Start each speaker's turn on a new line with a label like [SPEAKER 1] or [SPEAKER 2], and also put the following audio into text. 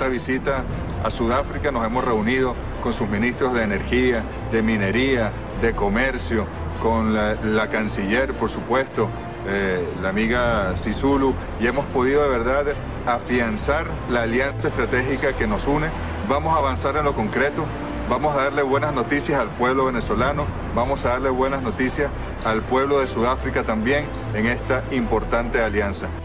[SPEAKER 1] esta visita a Sudáfrica nos hemos reunido con sus ministros de energía, de minería, de comercio, con la canciller, por supuesto, la amiga Sisulu, y hemos podido de verdad afianzar la alianza estratégica que nos une. Vamos a avanzar en lo concreto, vamos a darle buenas noticias al pueblo venezolano, vamos a darle buenas noticias al pueblo de Sudáfrica también en esta importante alianza.